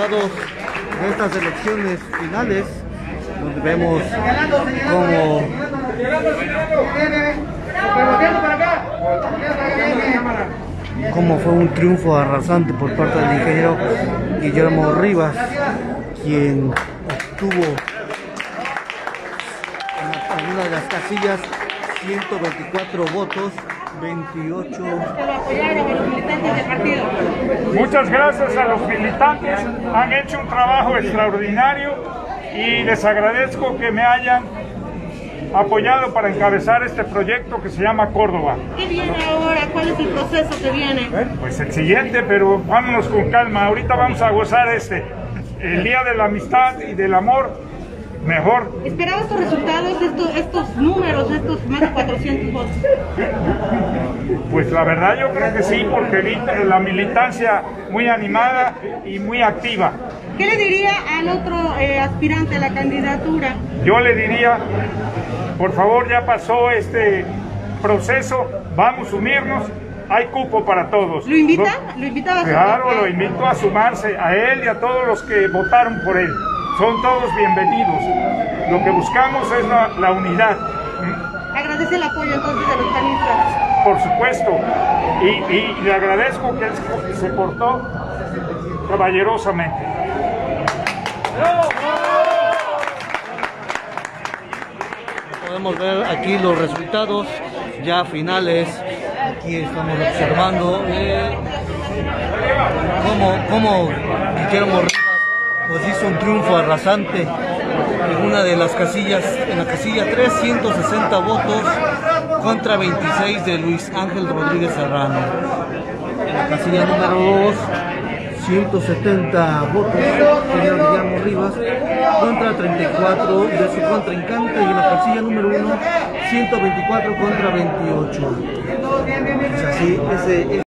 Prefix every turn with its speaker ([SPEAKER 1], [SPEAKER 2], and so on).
[SPEAKER 1] resultados de estas elecciones finales, donde vemos cómo fue un triunfo arrasante por parte del ingeniero Guillermo Rivas, quien obtuvo en una de las casillas 124 votos, 28.
[SPEAKER 2] Muchas gracias a los militantes, han hecho un trabajo extraordinario y les agradezco que me hayan apoyado para encabezar este proyecto que se llama Córdoba.
[SPEAKER 3] ¿Qué viene ahora? ¿Cuál es el proceso que viene?
[SPEAKER 2] Pues el siguiente, pero vámonos con calma. Ahorita vamos a gozar el Día de la Amistad y del Amor mejor.
[SPEAKER 3] ¿Esperaba estos resultados, estos números, estos más de 400 votos?
[SPEAKER 2] Pues la verdad yo creo que sí, porque vi la militancia muy animada y muy activa.
[SPEAKER 3] ¿Qué le diría al otro aspirante a la candidatura?
[SPEAKER 2] Yo le diría, por favor, ya pasó este proceso, vamos a unirnos, hay cupo para todos.
[SPEAKER 3] ¿Lo invita? ¿Lo invitaba a
[SPEAKER 2] Claro, lo invito a sumarse, a él y a todos los que votaron por él. Son todos bienvenidos. Lo que buscamos es la unidad.
[SPEAKER 3] Agradece el apoyo entonces de los panistas.
[SPEAKER 2] Por supuesto, y le agradezco que él se portó caballerosamente.
[SPEAKER 1] Podemos ver aquí los resultados ya finales. Aquí estamos observando cómo Guillermo Rivas pues hizo un triunfo arrasante en una de las casillas, en la casilla 3, 160 votos contra 26 de Luis Ángel Rodríguez Serrano. En la casilla número 2, 170 votos señor Guillermo Rivas contra 34 de su contrincante, y en la casilla número 1, 124 contra 28. Es así,